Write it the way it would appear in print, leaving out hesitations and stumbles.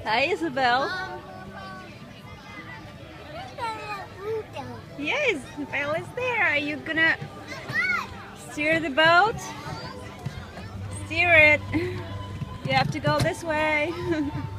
Hi, Isabel. Yes, Belle is there. Are you gonna steer the boat? Steer it. You have to go this way.